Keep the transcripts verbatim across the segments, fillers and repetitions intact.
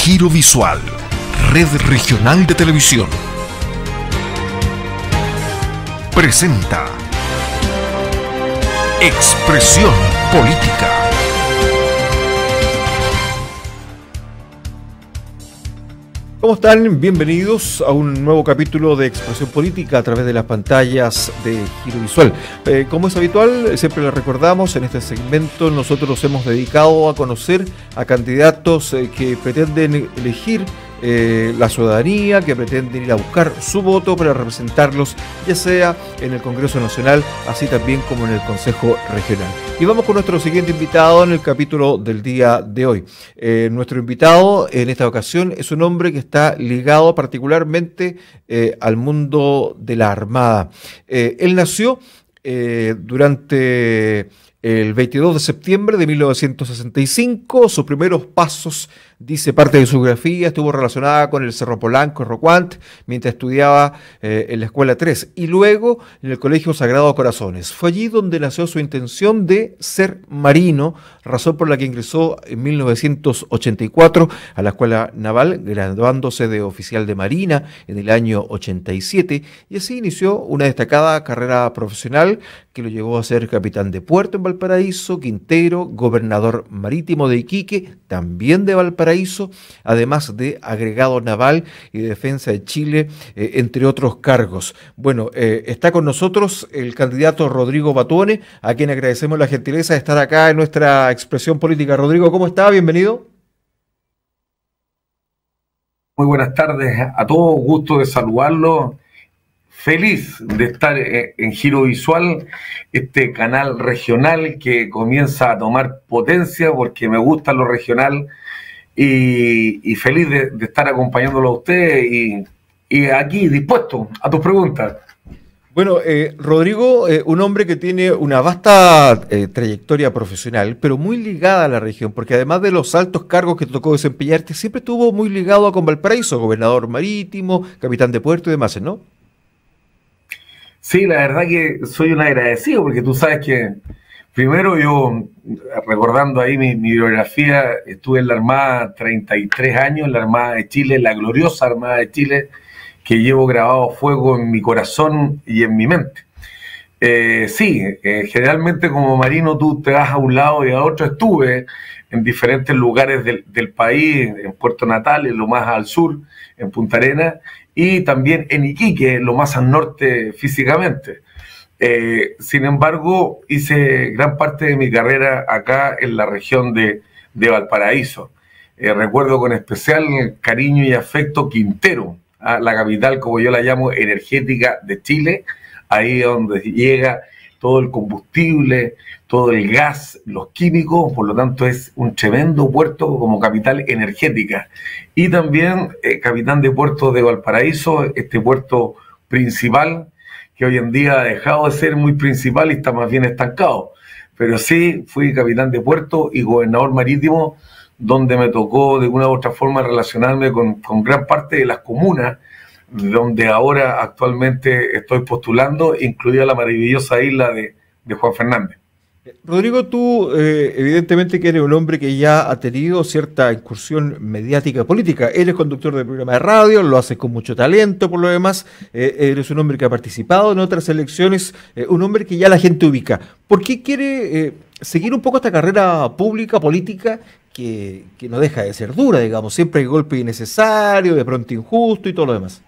Giro Visual, Red Regional de Televisión, presenta Expresión Política. ¿Cómo están? Bienvenidos a un nuevo capítulo de Expresión Política a través de las pantallas de Giro Visual. Eh, como es habitual, siempre les recordamos, en este segmento nosotros nos hemos dedicado a conocer a candidatos eh, que pretenden elegir eh, la ciudadanía, que pretenden ir a buscar su voto para representarlos, ya sea en el Congreso Nacional, así también como en el Consejo Regional. Y vamos con nuestro siguiente invitado en el capítulo del día de hoy. Eh, nuestro invitado en esta ocasión es un hombre que está ligado particularmente eh, al mundo de la Armada. Eh, él nació eh, durante el veintidós de septiembre de mil novecientos sesenta y cinco. Sus primeros pasos, dice parte de su biografía, estuvo relacionada con el Cerro Polanco, Rocuant, mientras estudiaba eh, en la Escuela tres y luego en el Colegio Sagrado Corazones. Fue allí donde nació su intención de ser marino, razón por la que ingresó en mil novecientos ochenta y cuatro a la Escuela Naval, graduándose de oficial de Marina en el año ochenta y siete, y así inició una destacada carrera profesional que lo llevó a ser capitán de puerto en Valparaíso, quintero, gobernador marítimo de Iquique, también de Valparaíso, además de agregado naval y de defensa de Chile, eh, entre otros cargos. Bueno, eh, está con nosotros el candidato Rodrigo Batuone, a quien agradecemos la gentileza de estar acá en nuestra Expresión Política. Rodrigo, ¿cómo está? Bienvenido. Muy buenas tardes a todos, gusto de saludarlo. Feliz de estar en Giro Visual, este canal regional que comienza a tomar potencia porque me gusta lo regional y, y feliz de, de estar acompañándolo a usted y, y aquí dispuesto a tus preguntas. Bueno, eh, Rodrigo, eh, un hombre que tiene una vasta eh, trayectoria profesional, pero muy ligada a la región, porque además de los altos cargos que te tocó desempeñarte, siempre estuvo muy ligado a con Valparaíso, gobernador marítimo, capitán de puerto y demás, ¿no? Sí, la verdad que soy un agradecido, porque tú sabes que primero yo, recordando ahí mi, mi biografía, estuve en la Armada treinta y tres años, en la Armada de Chile, la gloriosa Armada de Chile, que llevo grabado a fuego en mi corazón y en mi mente. Eh, sí, eh, generalmente como marino tú te vas a un lado y a otro. Estuve en diferentes lugares del, del país, en Puerto Natal, en lo más al sur, en Punta Arenas, y también en Iquique, lo más al norte físicamente. Eh, sin embargo, hice gran parte de mi carrera acá en la región de, de Valparaíso. Eh, recuerdo con especial cariño y afecto Quintero, ¿ah? La capital, como yo la llamo, energética de Chile, ahí donde llega todo el combustible, todo el gas, los químicos, por lo tanto es un tremendo puerto como capital energética. Y también eh, capitán de puerto de Valparaíso, este puerto principal, que hoy en día ha dejado de ser muy principal y está más bien estancado. Pero sí, fui capitán de puerto y gobernador marítimo, donde me tocó de una u otra forma relacionarme con, con gran parte de las comunas, donde ahora actualmente estoy postulando, incluida la maravillosa isla de, de Juan Fernández. Rodrigo, tú eh, evidentemente que eres un hombre que ya ha tenido cierta incursión mediática política. Eres conductor de programa de radio, lo haces con mucho talento por lo demás, eh, eres un hombre que ha participado en otras elecciones, eh, un hombre que ya la gente ubica. ¿Por qué quiere eh, seguir un poco esta carrera pública, política, que, que no deja de ser dura, digamos? Siempre hay golpe innecesario, de pronto injusto y todo lo demás.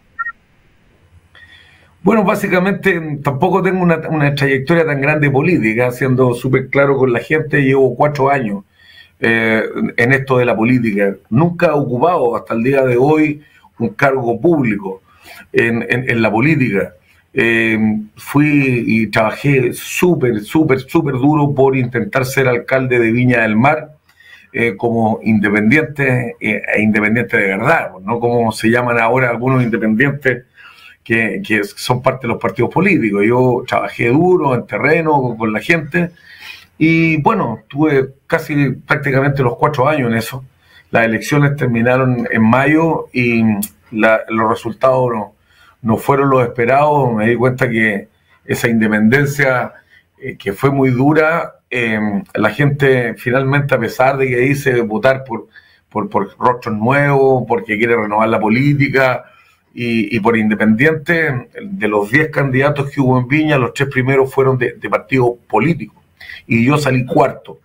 Bueno, básicamente tampoco tengo una, una trayectoria tan grande política, siendo súper claro con la gente. Llevo cuatro años eh, en esto de la política. Nunca he ocupado hasta el día de hoy un cargo público en, en, en la política. Eh, fui y trabajé súper, súper, súper duro por intentar ser alcalde de Viña del Mar eh, como independiente eh, e independiente de verdad, no como se llaman ahora algunos independientes Que, que son parte de los partidos políticos. Yo trabajé duro en terreno con, con la gente y bueno, tuve casi prácticamente los cuatro años en eso. Las elecciones terminaron en mayo y la, los resultados no, no fueron los esperados. Me di cuenta que esa independencia eh, que fue muy dura, eh, la gente finalmente, a pesar de que hice votar por por, por rostros nuevos, porque quiere renovar la política, y, y por independiente. De los diez candidatos que hubo en Viña, los tres primeros fueron de, de partidos políticos, y yo salí cuarto.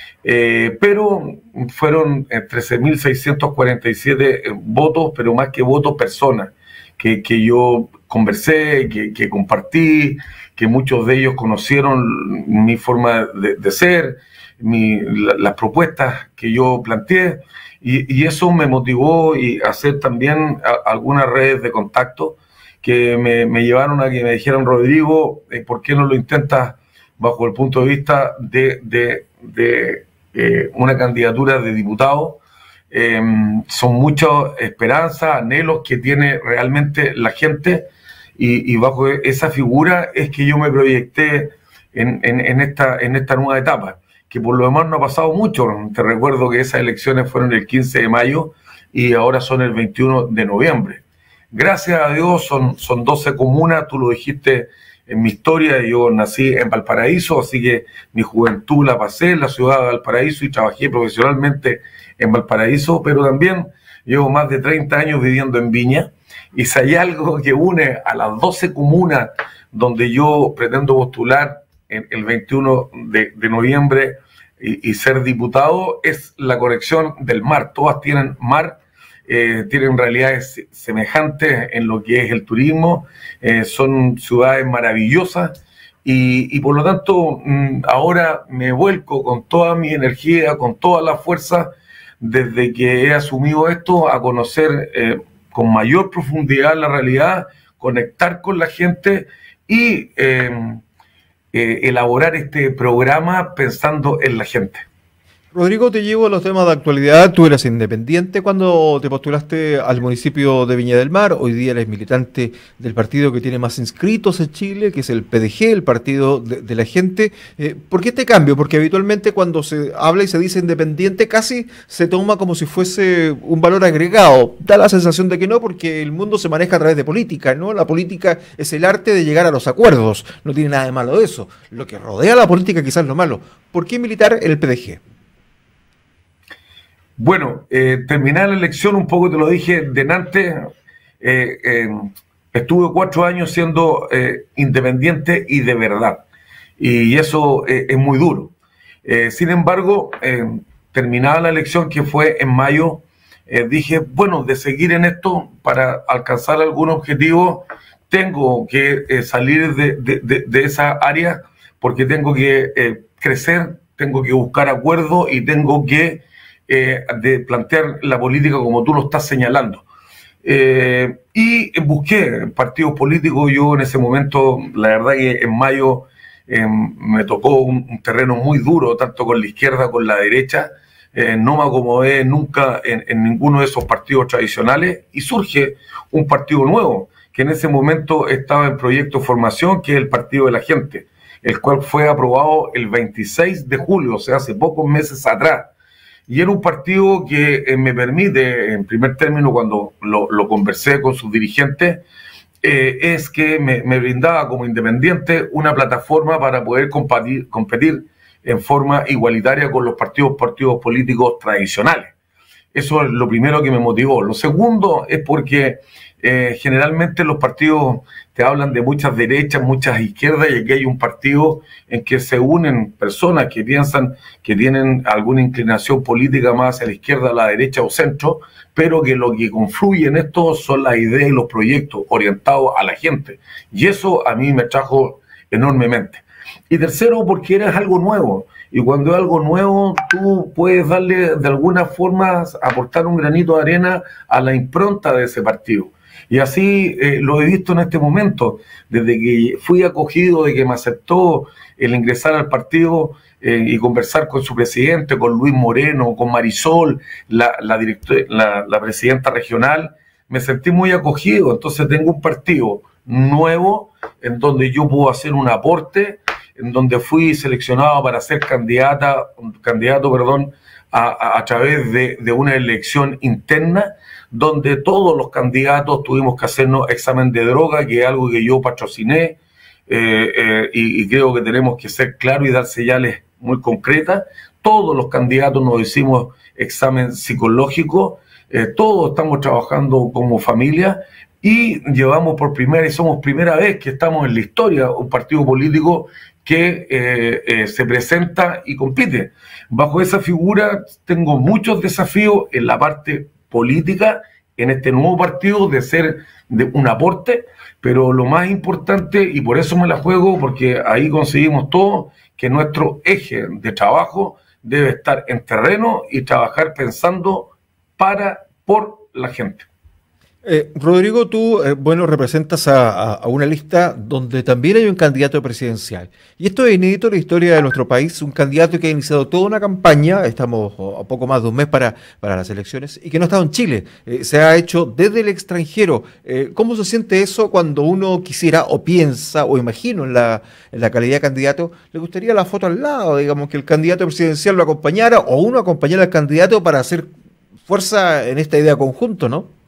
Eh, pero fueron trece mil seiscientos cuarenta y siete votos, pero más que votos, personas que, que yo conversé, que, que compartí, que muchos de ellos conocieron mi forma de, de ser, mi, la, las propuestas que yo planteé, y, y eso me motivó a hacer también a, algunas redes de contacto que me, me llevaron a que me dijeran: Rodrigo, eh, ¿por qué no lo intentas bajo el punto de vista de, de, de eh, una candidatura de diputado? Eh, son muchas esperanzas, anhelos que tiene realmente la gente, y, y bajo esa figura es que yo me proyecté en, en, en, esta, en esta nueva etapa, que por lo demás no ha pasado mucho. Te recuerdo que esas elecciones fueron el quince de mayo y ahora son el veintiuno de noviembre. Gracias a Dios son, son doce comunas, tú lo dijiste en mi historia. Yo nací en Valparaíso, así que mi juventud la pasé en la ciudad de Valparaíso y trabajé profesionalmente en Valparaíso, pero también llevo más de treinta años viviendo en Viña, y si hay algo que une a las doce comunas donde yo pretendo postular en el veintiuno de noviembre y, y ser diputado, es la conexión del mar. Todas tienen mar, eh, tienen realidades semejantes en lo que es el turismo, eh, son ciudades maravillosas, y, y por lo tanto ahora me vuelco con toda mi energía, con toda la fuerza, desde que he asumido esto, a conocer eh, con mayor profundidad la realidad, conectar con la gente y eh, eh, elaborar este programa pensando en la gente. Rodrigo, te llevo a los temas de actualidad. Tú eras independiente cuando te postulaste al municipio de Viña del Mar. Hoy día eres militante del partido que tiene más inscritos en Chile, que es el P D G, el Partido de, de la Gente. Eh, ¿Por qué este cambio? Porque habitualmente cuando se habla y se dice independiente casi se toma como si fuese un valor agregado. Da la sensación de que no, porque el mundo se maneja a través de política, ¿no? La política es el arte de llegar a los acuerdos. No tiene nada de malo eso. Lo que rodea la política quizás es lo malo. ¿Por qué militar el P D G? Bueno, eh, terminar la elección, un poco te lo dije delante, eh, eh, estuve cuatro años siendo eh, independiente y de verdad, y eso eh, es muy duro. Eh, sin embargo, eh, terminada la elección, que fue en mayo, eh, dije, bueno, de seguir en esto para alcanzar algún objetivo, tengo que eh, salir de, de, de, de esa área, porque tengo que eh, crecer, tengo que buscar acuerdos y tengo que Eh, de plantear la política como tú lo estás señalando. Eh, y busqué partidos políticos. Yo en ese momento, la verdad que en mayo eh, me tocó un, un terreno muy duro, tanto con la izquierda como con la derecha. Eh, no me acomodé nunca en, en ninguno de esos partidos tradicionales, y surge un partido nuevo, que en ese momento estaba en proyecto de formación, que es el Partido de la Gente, el cual fue aprobado el veintiséis de julio, o sea, hace pocos meses atrás. Y era un partido que eh, me permite, en primer término, cuando lo, lo conversé con sus dirigentes, eh, es que me, me brindaba como independiente una plataforma para poder competir, competir en forma igualitaria con los partidos, partidos políticos tradicionales. Eso es lo primero que me motivó. Lo segundo es porque eh, generalmente los partidos te hablan de muchas derechas, muchas izquierdas, y aquí hay un partido en que se unen personas que piensan que tienen alguna inclinación política más hacia la izquierda, a la derecha o centro, pero que lo que confluye en esto son las ideas y los proyectos orientados a la gente. Y eso a mí me trajo enormemente. Y tercero, porque era algo nuevo. Y cuando es algo nuevo, tú puedes darle de alguna forma, aportar un granito de arena a la impronta de ese partido. Y así eh, lo he visto en este momento, desde que fui acogido, de que me aceptó el ingresar al partido eh, y conversar con su presidente, con Luis Moreno, con Marisol, la, la, la, la presidenta regional, me sentí muy acogido. Entonces tengo un partido nuevo en donde yo puedo hacer un aporte, en donde fui seleccionado para ser candidata, candidato perdón, a, a, a través de, de una elección interna, donde todos los candidatos tuvimos que hacernos examen de droga, que es algo que yo patrociné, eh, eh, y, y creo que tenemos que ser claros y dar señales muy concretas. todos los candidatos nos hicimos examen psicológico, eh, todos estamos trabajando como familia y llevamos por primera, y somos primera vez que estamos en la historia, un partido político que eh, eh, se presenta y compite. Bajo esa figura tengo muchos desafíos en la parte política, en este nuevo partido, de ser de un aporte, pero lo más importante, y por eso me la juego, porque ahí conseguimos todo, que nuestro eje de trabajo debe estar en terreno y trabajar pensando para, por la gente. Eh, Rodrigo, tú, eh, bueno, representas a, a, a una lista donde también hay un candidato presidencial. Y esto es inédito en la historia de nuestro país, un candidato que ha iniciado toda una campaña, estamos a poco más de un mes para, para las elecciones, y que no ha estado en Chile, eh, se ha hecho desde el extranjero. Eh, ¿Cómo se siente eso cuando uno quisiera o piensa o imagino en la, en la calidad de candidato, le gustaría la foto al lado, digamos, que el candidato presidencial lo acompañara o uno acompañara al candidato para hacer fuerza en esta idea conjunto, ¿no?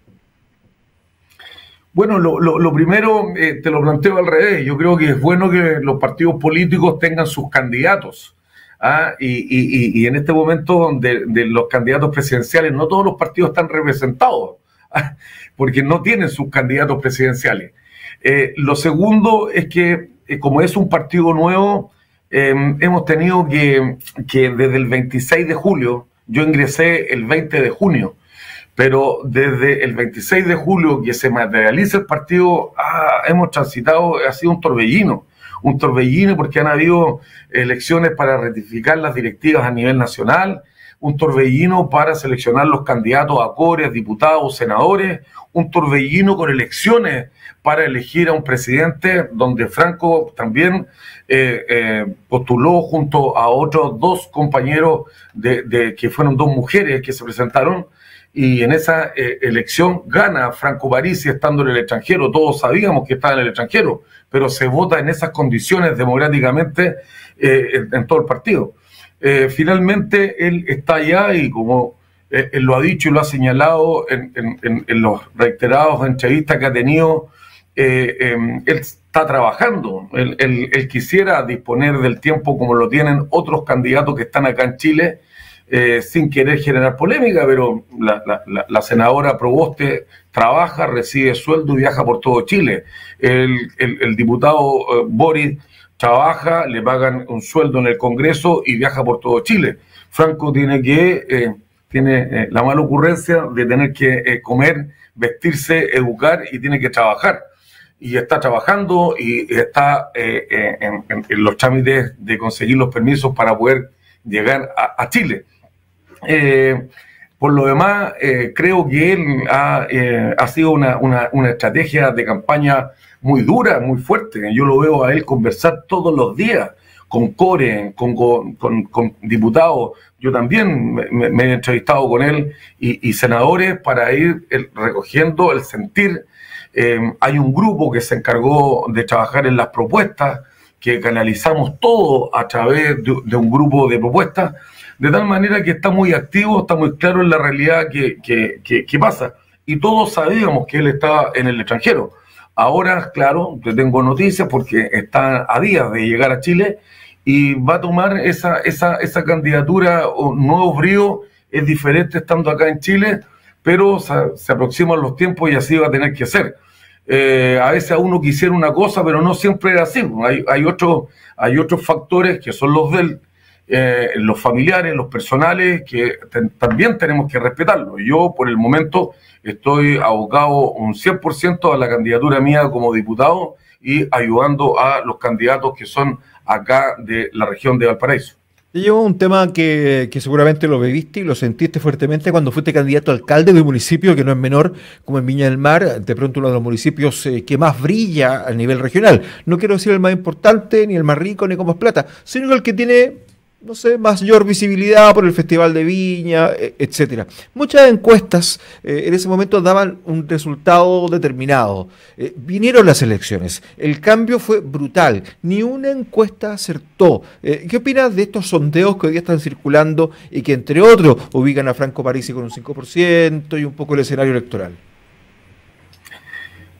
Bueno, lo, lo, lo primero, eh, te lo planteo al revés. Yo creo que es bueno que los partidos políticos tengan sus candidatos. ¿ah? Y, y, y en este momento de, de los candidatos presidenciales, no todos los partidos están representados, ¿ah? porque no tienen sus candidatos presidenciales. Eh, lo segundo es que, eh, como es un partido nuevo, eh, hemos tenido que, que desde el veintiséis de julio, yo ingresé el veinte de junio, pero desde el veintiséis de julio que se materializa el partido, ah, hemos transitado, ha sido un torbellino, un torbellino porque han habido elecciones para ratificar las directivas a nivel nacional, un torbellino para seleccionar los candidatos a Cores, diputados, senadores, un torbellino con elecciones para elegir a un presidente, donde Franco también eh, eh, postuló junto a otros dos compañeros de, de, que fueron dos mujeres que se presentaron. Y en esa eh, elección gana Franco Parisi estando en el extranjero. Todos sabíamos que estaba en el extranjero, pero se vota en esas condiciones democráticamente eh, en, en todo el partido. Eh, finalmente él está allá y como eh, él lo ha dicho y lo ha señalado en, en, en, en los reiterados entrevistas que ha tenido, eh, eh, él está trabajando. Él, él, él quisiera disponer del tiempo como lo tienen otros candidatos que están acá en Chile, Eh, sin querer generar polémica, pero la, la, la senadora Proboste trabaja, recibe sueldo y viaja por todo Chile. El, el, el diputado eh, Boris trabaja, le pagan un sueldo en el Congreso y viaja por todo Chile. Franco tiene que eh, tiene eh, la mala ocurrencia de tener que eh, comer, vestirse, educar y tiene que trabajar. Y está trabajando y está eh, eh, en, en, en los trámites de conseguir los permisos para poder llegar a, a Chile. Eh, por lo demás, eh, creo que él ha, eh, ha sido una, una, una estrategia de campaña muy dura, muy fuerte. Yo lo veo a él conversar todos los días con Core, con, con, con, con diputados. Yo también me, me he entrevistado con él y, y senadores para ir el, recogiendo el sentir. Eh, hay un grupo que se encargó de trabajar en las propuestas, que canalizamos todo a través de, de un grupo de propuestas, de tal manera que está muy activo, está muy claro en la realidad que, que, que, que pasa. Y todos sabíamos que él estaba en el extranjero. Ahora, claro, te tengo noticias porque está a días de llegar a Chile y va a tomar esa, esa, esa candidatura o nuevo brío. Es diferente estando acá en Chile, pero se, se aproximan los tiempos y así va a tener que ser. Eh, a veces a uno quisiera una cosa, pero no siempre era así. Hay, hay, otro, hay otros factores que son los del eh, los familiares, los personales, que te, también tenemos que respetarlo. Yo, por el momento, estoy abocado un cien por ciento a la candidatura mía como diputado y ayudando a los candidatos que son acá de la región de Valparaíso. Te llevo un tema que, que seguramente lo viviste y lo sentiste fuertemente cuando fuiste candidato a alcalde de un municipio que no es menor, como en Viña del Mar, de pronto uno de los municipios eh, que más brilla a nivel regional. No quiero decir el más importante, ni el más rico, ni como es plata, sino el que tiene, no sé, mayor visibilidad por el Festival de Viña, etcétera. Muchas encuestas eh, en ese momento daban un resultado determinado. Eh, vinieron las elecciones, el cambio fue brutal, ni una encuesta acertó. Eh, ¿Qué opinas de estos sondeos que hoy día están circulando y que, entre otros, ubican a Franco Parisi con un cinco por ciento y un poco el escenario electoral?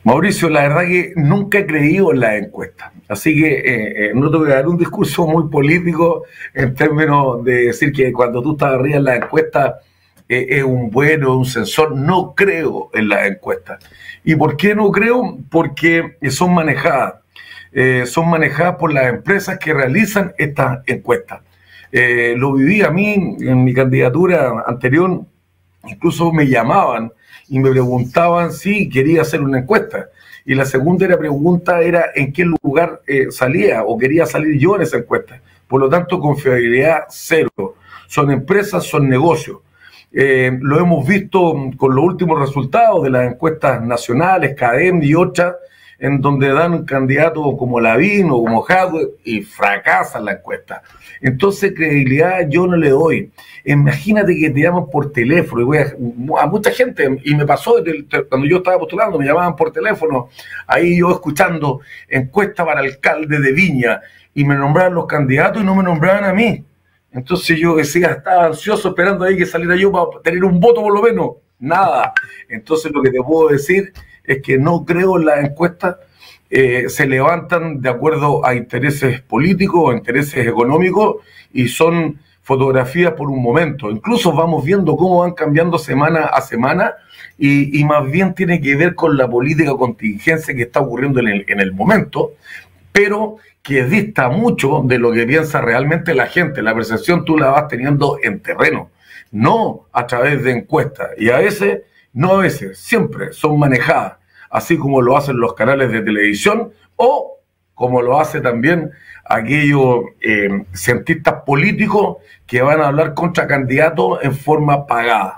Mauricio, la verdad que nunca he creído en las encuestas, así que eh, eh, no te voy a dar un discurso muy político en términos de decir que cuando tú estás arriba en las encuestas eh, es un bueno, un censor. No creo en las encuestas. ¿Y por qué no creo? Porque son manejadas, eh, son manejadas por las empresas que realizan estas encuestas. Eh, lo viví a mí en mi candidatura anterior, incluso me llamaban y me preguntaban si quería hacer una encuesta. Y la segunda era pregunta era en qué lugar eh, salía o quería salir yo en esa encuesta. Por lo tanto, confiabilidad cero. Son empresas, son negocios. Eh, lo hemos visto con los últimos resultados de las encuestas nacionales, CADEM y otras, en donde dan un candidato como Lavín o como Jadwe y fracasan la encuesta. Entonces, credibilidad yo no le doy. Imagínate que te llaman por teléfono, y voy a, a mucha gente, y me pasó cuando yo estaba postulando, me llamaban por teléfono, ahí yo escuchando encuesta para alcalde de Viña, y me nombraban los candidatos y no me nombraban a mí. Entonces yo decía, estaba ansioso esperando ahí que saliera yo para tener un voto por lo menos. Nada. Entonces lo que te puedo decir es que no creo en las encuestas. Eh, se levantan de acuerdo a intereses políticos o intereses económicos y son fotografías por un momento. Incluso vamos viendo cómo van cambiando semana a semana y, y más bien tiene que ver con la política contingencia que está ocurriendo en el, en el momento, pero que dista mucho de lo que piensa realmente la gente. La percepción tú la vas teniendo en terreno, no a través de encuestas. Y a veces, no a veces, siempre son manejadas, así como lo hacen los canales de televisión o como lo hace también aquellos eh, cientistas políticos que van a hablar contra candidatos en forma pagada.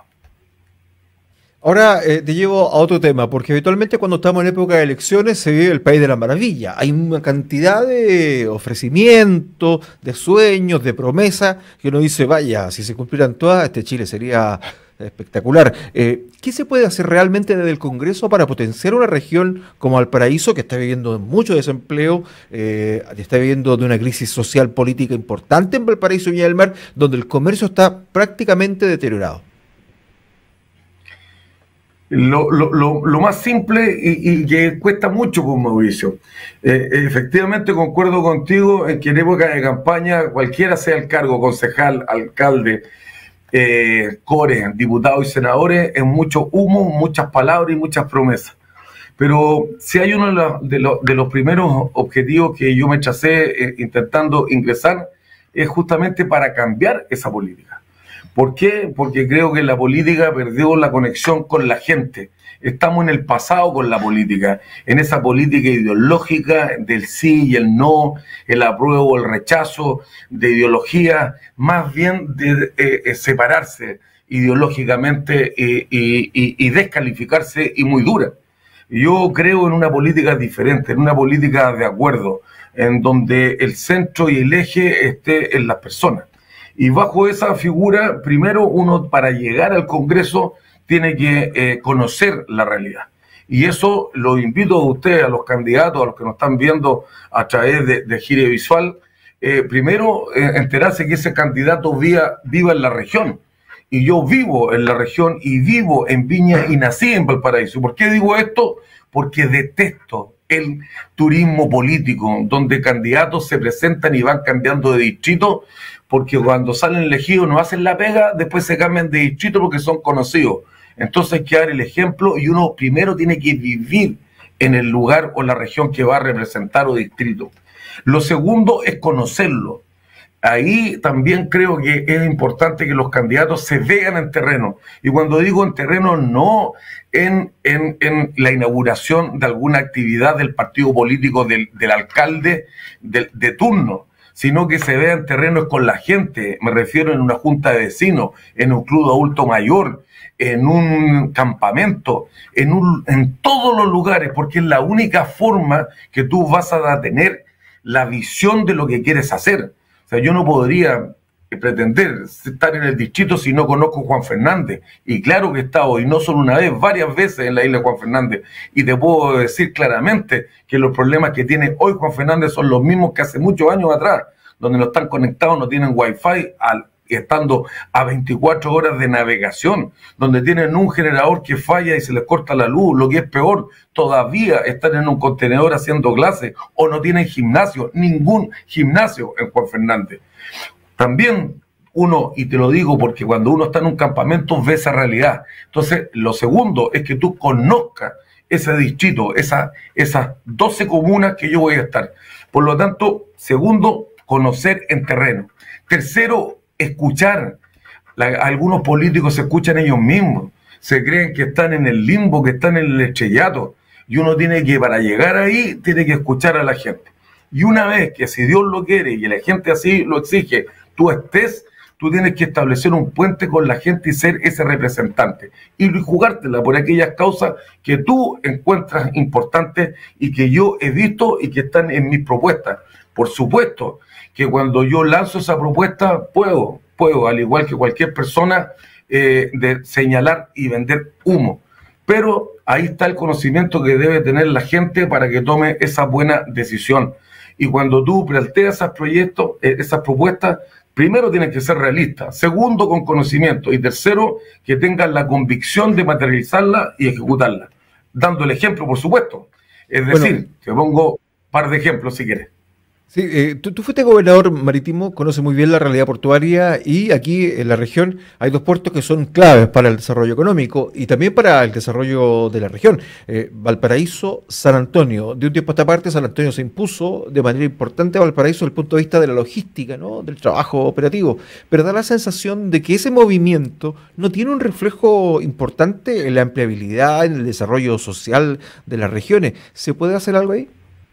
Ahora eh, te llevo a otro tema, porque habitualmente cuando estamos en época de elecciones se vive el país de la maravilla. Hay una cantidad de ofrecimientos, de sueños, de promesas, que uno dice, vaya, si se cumplieran todas, este Chile sería espectacular. Eh, ¿Qué se puede hacer realmente desde el Congreso para potenciar una región como Valparaíso, que está viviendo mucho desempleo, eh, está viviendo de una crisis social política importante en Valparaíso y Viña del Mar, donde el comercio está prácticamente deteriorado? Lo, lo, lo, lo más simple y, y que cuesta mucho, pues, Mauricio. Eh, efectivamente concuerdo contigo en que en época de campaña, cualquiera sea el cargo, concejal, alcalde, eh, core, diputados y senadores, es mucho humo, muchas palabras y muchas promesas. Pero si hay uno de, la, de, lo, de los primeros objetivos que yo me tracé eh, intentando ingresar, es justamente para cambiar esa política. ¿Por qué? Porque creo que la política perdió la conexión con la gente. Estamos en el pasado con la política, en esa política ideológica del sí y el no, el apruebo o el rechazo, de ideología, más bien de eh, separarse ideológicamente eh, y, y, y descalificarse y muy dura. Yo creo en una política diferente, en una política de acuerdo, en donde el centro y el eje esté en las personas. Y bajo esa figura, primero uno para llegar al Congreso tiene que eh, conocer la realidad. Y eso lo invito a ustedes, a los candidatos, a los que nos están viendo a través de, de Gire Visual, eh, primero eh, enterarse que ese candidato viva, viva en la región. Y yo vivo en la región y vivo en Viña y nací en Valparaíso. ¿Por qué digo esto? Porque detesto el turismo político, donde candidatos se presentan y van cambiando de distrito, porque cuando salen elegidos no hacen la pega, después se cambian de distrito porque son conocidos. Entonces hay que dar el ejemplo y uno primero tiene que vivir en el lugar o la región que va a representar o distrito. Lo segundo es conocerlo. Ahí también creo que es importante que los candidatos se vean en terreno. Y cuando digo en terreno, no en, en, en la inauguración de alguna actividad del partido político del, del alcalde de, de turno, sino que se vea en terreno con la gente. Me refiero en una junta de vecinos, en un club de adulto mayor, en un campamento, en, un, en todos los lugares, porque es la única forma que tú vas a tener la visión de lo que quieres hacer. O sea, yo no podría pretender estar en el distrito si no conozco a Juan Fernández. Y claro que he estado, y no solo una vez, varias veces en la isla de Juan Fernández. Y te puedo decir claramente que los problemas que tiene hoy Juan Fernández son los mismos que hace muchos años atrás, donde no están conectados, no tienen wifi, al, estando a veinticuatro horas de navegación, donde tienen un generador que falla y se les corta la luz, lo que es peor, todavía están en un contenedor haciendo clases, o no tienen gimnasio, ningún gimnasio en Juan Fernández. También uno, y te lo digo porque cuando uno está en un campamento ve esa realidad. Entonces, lo segundo es que tú conozcas ese distrito, esa, esas doce comunas que yo voy a estar. Por lo tanto, segundo, conocer en terreno. Tercero, escuchar. La, algunos políticos se escuchan ellos mismos, se creen que están en el limbo, que están en el estrellato, y uno tiene que, para llegar ahí, tiene que escuchar a la gente. Y una vez que si Dios lo quiere y la gente así lo exige, tú estés, tú tienes que establecer un puente con la gente y ser ese representante. Y jugártela por aquellas causas que tú encuentras importantes y que yo he visto y que están en mis propuestas. Por supuesto que cuando yo lanzo esa propuesta, puedo, puedo, al igual que cualquier persona, eh, de señalar y vender humo. Pero ahí está el conocimiento que debe tener la gente para que tome esa buena decisión. Y cuando tú planteas esos proyectos, eh, esas propuestas, primero tienes que ser realista, segundo con conocimiento y tercero que tengas la convicción de materializarla y ejecutarla. Dando el ejemplo, por supuesto. Es decir, bueno, te pongo un par de ejemplos si quieres. Sí, eh, tú, tú fuiste gobernador marítimo, conoces muy bien la realidad portuaria y aquí en la región hay dos puertos que son claves para el desarrollo económico y también para el desarrollo de la región. Eh, Valparaíso, San Antonio. De un tiempo a esta parte San Antonio se impuso de manera importante a Valparaíso desde el punto de vista de la logística, ¿no? Del trabajo operativo, pero da la sensación de que ese movimiento no tiene un reflejo importante en la empleabilidad, en el desarrollo social de las regiones. ¿Se puede hacer algo ahí?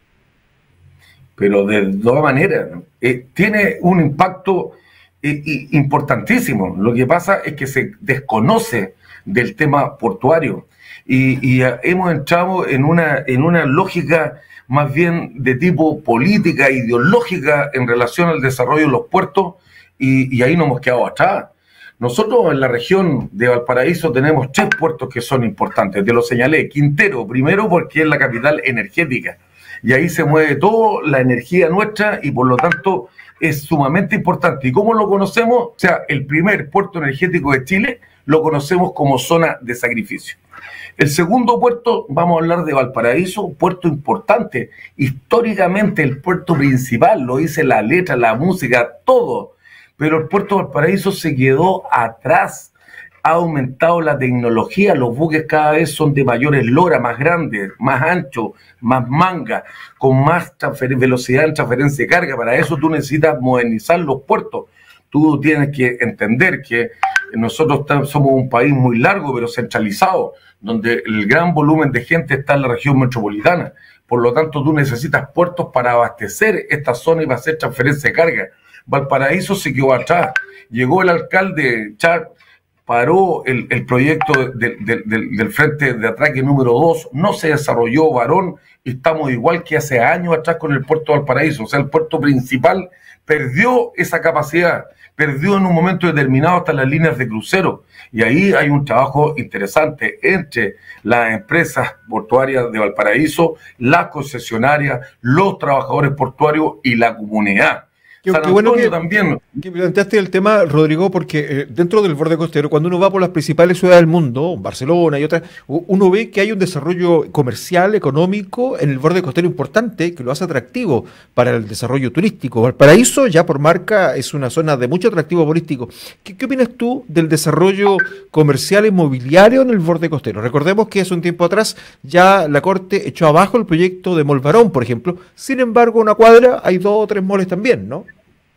Pero de todas maneras, eh, tiene un impacto eh, importantísimo. Lo que pasa es que se desconoce del tema portuario y, y hemos entrado en una, en una lógica más bien de tipo política, ideológica en relación al desarrollo de los puertos y, y ahí nos hemos quedado atrás. Nosotros en la región de Valparaíso tenemos tres puertos que son importantes, te lo señalé. Quintero, primero porque es la capital energética. Y ahí se mueve toda la energía nuestra y por lo tanto es sumamente importante. ¿Y cómo lo conocemos? O sea, el primer puerto energético de Chile lo conocemos como zona de sacrificio. El segundo puerto, vamos a hablar de Valparaíso, un puerto importante. Históricamente el puerto principal, lo dice la letra, la música, todo. Pero el puerto de Valparaíso se quedó atrás. Ha aumentado la tecnología, los buques cada vez son de mayor eslora, más grandes, más anchos, más manga, con más velocidad en transferencia de carga. Para eso tú necesitas modernizar los puertos. Tú tienes que entender que nosotros somos un país muy largo, pero centralizado, donde el gran volumen de gente está en la región metropolitana. Por lo tanto, tú necesitas puertos para abastecer esta zona y para hacer transferencia de carga. Valparaíso se quedó atrás. Llegó el alcalde Char, paró el, el proyecto de, de, de, del Frente de Atraque número dos, no se desarrolló, varón, y estamos igual que hace años atrás con el puerto de Valparaíso. O sea, el puerto principal perdió esa capacidad, perdió en un momento determinado hasta las líneas de crucero, y ahí hay un trabajo interesante entre las empresas portuarias de Valparaíso, las concesionarias, los trabajadores portuarios y la comunidad. Qué, qué bueno que, también. que planteaste el tema, Rodrigo, porque eh, dentro del borde costero, cuando uno va por las principales ciudades del mundo, Barcelona y otras, uno ve que hay un desarrollo comercial, económico en el borde costero importante que lo hace atractivo para el desarrollo turístico. Valparaíso, ya por marca, es una zona de mucho atractivo turístico. ¿Qué, qué opinas tú del desarrollo comercial e inmobiliario en el borde costero? Recordemos que hace un tiempo atrás ya la Corte echó abajo el proyecto de Molvarón, por ejemplo. Sin embargo, una cuadra hay dos o tres moles también, ¿no?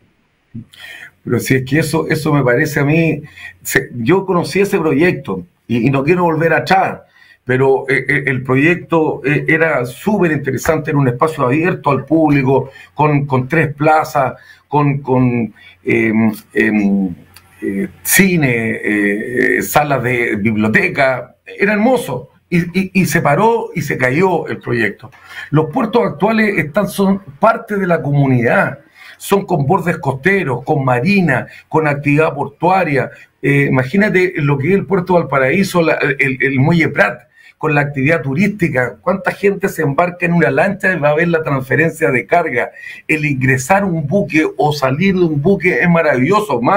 Pero si es que eso, eso me parece a mí, se, yo conocí ese proyecto y, y no quiero volver atrás, pero eh, el proyecto eh, era súper interesante, era un espacio abierto al público, con, con tres plazas, con, con eh, eh, eh, cine, eh, salas de biblioteca, era hermoso. Y, y, y se paró y se cayó el proyecto. Los puertos actuales están, son parte de la comunidad. Son con bordes costeros, con marina, con actividad portuaria. Eh, imagínate lo que es el puerto de Valparaíso, la, el, el muelle Prat, con la actividad turística. ¿Cuánta gente se embarca en una lancha y va a ver la transferencia de carga? El ingresar un buque o salir de un buque es maravilloso. Más,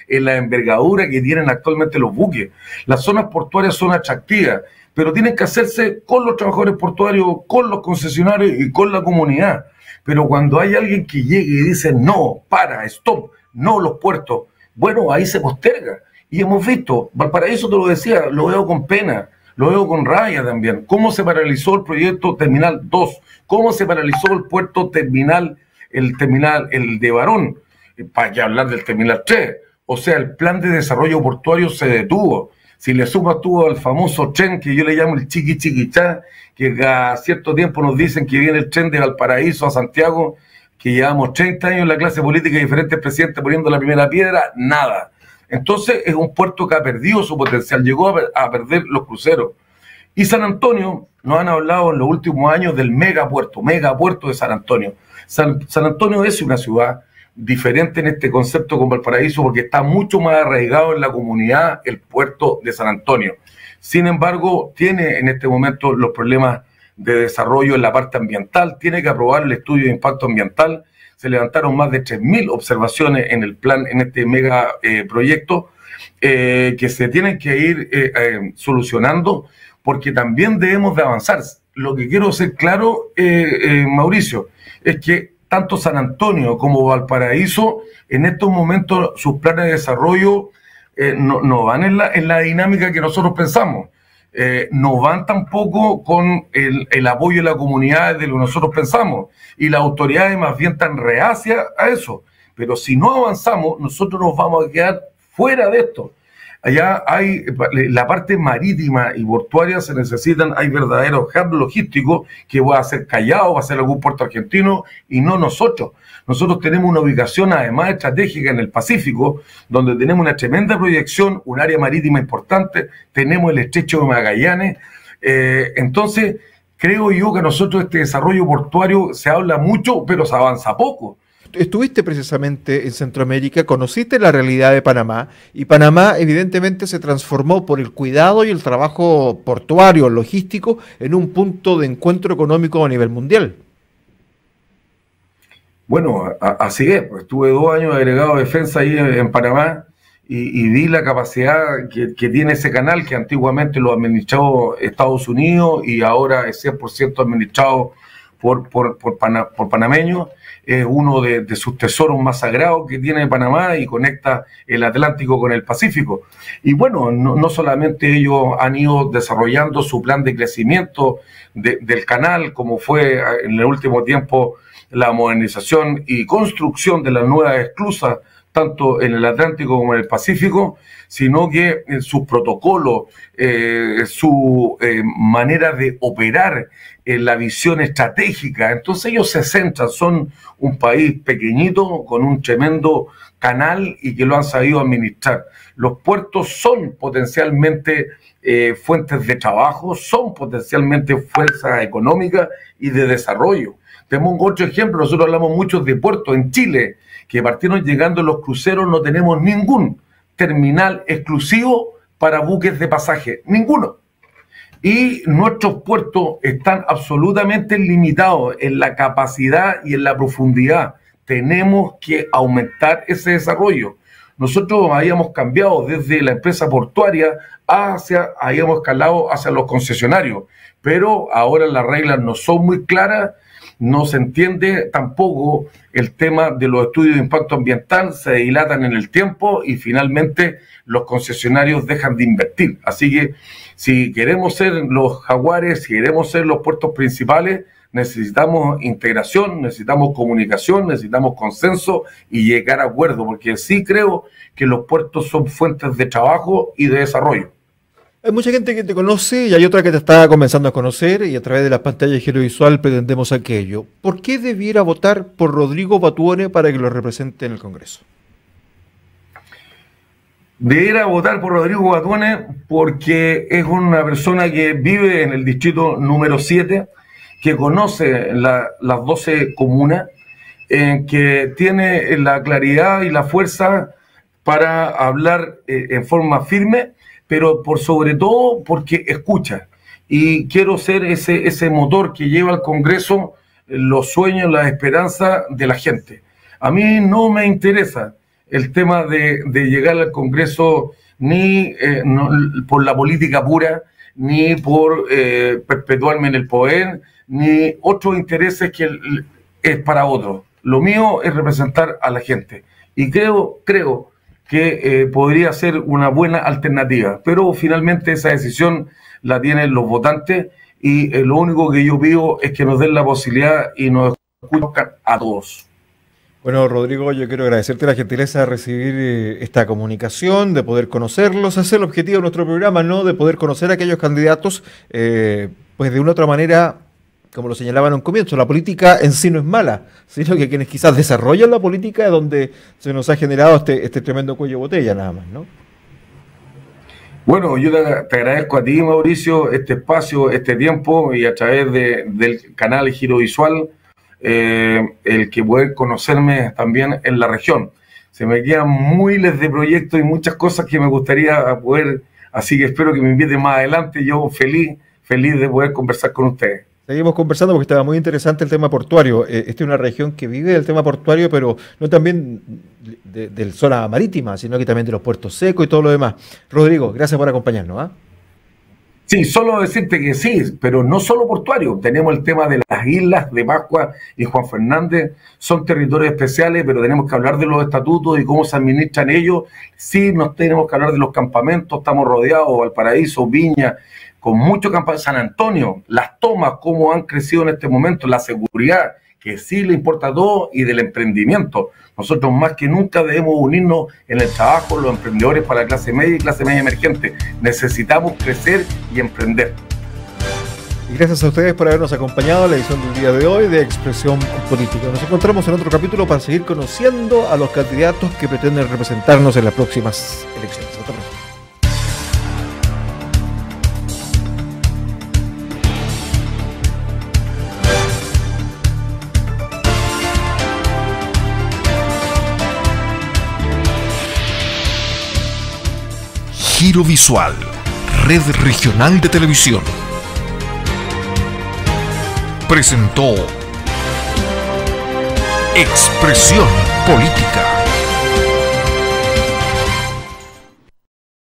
en la envergadura que tienen actualmente los buques. Las zonas portuarias son atractivas, pero tienen que hacerse con los trabajadores portuarios, con los concesionarios y con la comunidad. Pero cuando hay alguien que llegue y dice, no, para, stop, no los puertos, bueno, ahí se posterga. Y hemos visto, Valparaíso, te lo decía, lo veo con pena, lo veo con rabia también, cómo se paralizó el proyecto Terminal dos, cómo se paralizó el puerto terminal, el terminal, el de Barón, para que hablar del Terminal tres. O sea, el plan de desarrollo portuario se detuvo. Si le sumas tú al famoso tren que yo le llamo el chiqui chiquichá, que a cierto tiempo nos dicen que viene el tren de Valparaíso a Santiago, que llevamos treinta años en la clase política y diferentes presidentes poniendo la primera piedra, nada. Entonces es un puerto que ha perdido su potencial, llegó a, a perder los cruceros. Y San Antonio, nos han hablado en los últimos años del megapuerto, megapuerto de San Antonio. San, San Antonio es una ciudad diferente en este concepto con Valparaíso porque está mucho más arraigado en la comunidad el puerto de San Antonio. Sin embargo, tiene en este momento los problemas de desarrollo en la parte ambiental, tiene que aprobar el estudio de impacto ambiental. Se levantaron más de tres mil observaciones en el plan, en este mega eh, proyecto, eh, que se tienen que ir eh, eh, solucionando, porque también debemos de avanzar. Lo que quiero ser claro, eh, eh, Mauricio, es que tanto San Antonio como Valparaíso, en estos momentos sus planes de desarrollo eh, no, no van en la, en la dinámica que nosotros pensamos. Eh, no van tampoco con el, el apoyo de la comunidad de lo que nosotros pensamos. Y las autoridades más bien están reacias a eso. Pero si no avanzamos, nosotros nos vamos a quedar fuera de esto. Allá hay la parte marítima y portuaria, se necesitan, hay verdaderos hubs logísticos que va a ser Callao, va a ser algún puerto argentino y no nosotros. Nosotros tenemos una ubicación además estratégica en el Pacífico, donde tenemos una tremenda proyección, un área marítima importante, tenemos el estrecho de Magallanes. Eh, entonces, creo yo que nosotros este desarrollo portuario se habla mucho, pero se avanza poco. Estuviste precisamente en Centroamérica, conociste la realidad de Panamá y Panamá evidentemente se transformó por el cuidado y el trabajo portuario, logístico, en un punto de encuentro económico a nivel mundial. Bueno, a, así es, pues estuve dos años agregado de defensa ahí en, en Panamá y, y vi la capacidad que, que tiene ese canal que antiguamente lo administraba Estados Unidos y ahora es cien por ciento administrado por, por, por, pana, por panameños. Es uno de, de sus tesoros más sagrados que tiene Panamá y conecta el Atlántico con el Pacífico. Y bueno, no, no solamente ellos han ido desarrollando su plan de crecimiento de, del canal, como fue en el último tiempo la modernización y construcción de las nuevas esclusas, tanto en el Atlántico como en el Pacífico, sino que en sus protocolos, eh, su eh, manera de operar, en la visión estratégica. Entonces ellos se centran, son un país pequeñito con un tremendo canal y que lo han sabido administrar. Los puertos son potencialmente eh, fuentes de trabajo, son potencialmente fuerzas económicas y de desarrollo. Tenemos otro ejemplo, nosotros hablamos mucho de puertos en Chile, que partieron llegando los cruceros, no tenemos ningún terminal exclusivo para buques de pasaje, ninguno. Y nuestros puertos están absolutamente limitados en la capacidad y en la profundidad. Tenemos que aumentar ese desarrollo. Nosotros habíamos cambiado desde la empresa portuaria hacia, habíamos escalado hacia los concesionarios, pero ahora las reglas no son muy claras, no se entiende tampoco el tema de los estudios de impacto ambiental, se dilatan en el tiempo y finalmente los concesionarios dejan de invertir. Así que si queremos ser los jaguares, si queremos ser los puertos principales, necesitamos integración, necesitamos comunicación, necesitamos consenso y llegar a acuerdo, porque sí creo que los puertos son fuentes de trabajo y de desarrollo. Hay mucha gente que te conoce y hay otra que te está comenzando a conocer y a través de las pantallas de Giro Visual pretendemos aquello. ¿Por qué debiera votar por Rodrigo Batuone para que lo represente en el Congreso? Debiera votar por Rodrigo Batuone porque es una persona que vive en el distrito número siete, que conoce la, las doce comunas, eh, que tiene la claridad y la fuerza para hablar eh, en forma firme, pero por sobre todo porque escucha. Y quiero ser ese, ese motor que lleva al Congreso los sueños, las esperanzas de la gente. A mí no me interesa el tema de, de llegar al Congreso ni eh, no, por la política pura, ni por eh, perpetuarme en el poder, ni otros intereses que el, es para otros. Lo mío es representar a la gente. Y creo, creo que eh, podría ser una buena alternativa. Pero finalmente esa decisión la tienen los votantes y eh, lo único que yo pido es que nos den la posibilidad y nos escuchen a todos. Bueno, Rodrigo, yo quiero agradecerte la gentileza de recibir eh, esta comunicación, de poder conocerlos. Ese es el objetivo de nuestro programa, ¿no? De poder conocer a aquellos candidatos, eh, pues de una u otra manera, como lo señalaban en un comienzo, la política en sí no es mala, sino que quienes quizás desarrollan la política es donde se nos ha generado este, este tremendo cuello de botella, nada más, ¿no? Bueno, yo te, te agradezco a ti, Mauricio, este espacio, este tiempo, y a través de, del canal Giro Visual, Eh, el que poder conocerme también en la región. Se me quedan miles de proyectos y muchas cosas que me gustaría poder, así que espero que me inviten más adelante. Yo feliz, feliz de poder conversar con ustedes. Seguimos conversando porque estaba muy interesante el tema portuario. Eh, esta es una región que vive del tema portuario, pero no también de, de, de zona marítima, sino que también de los puertos secos y todo lo demás. Rodrigo, gracias por acompañarnos, ¿eh? Sí, solo decirte que sí, pero no solo portuario. Tenemos el tema de las islas de Pascua y Juan Fernández. Son territorios especiales, pero tenemos que hablar de los estatutos y cómo se administran ellos. Sí, nos tenemos que hablar de los campamentos. Estamos rodeados, Valparaíso, Viña, con mucho campamento. San Antonio, las tomas, cómo han crecido en este momento, la seguridad, que sí le importa a todo, y del emprendimiento. Nosotros más que nunca debemos unirnos en el trabajo, los emprendedores para la clase media y clase media emergente. Necesitamos crecer y emprender. Y gracias a ustedes por habernos acompañado en la edición del día de hoy de Expresión Política. Nos encontramos en otro capítulo para seguir conociendo a los candidatos que pretenden representarnos en las próximas elecciones. Hasta pronto. Giro Visual, Red Regional de Televisión, presentó Expresión Política.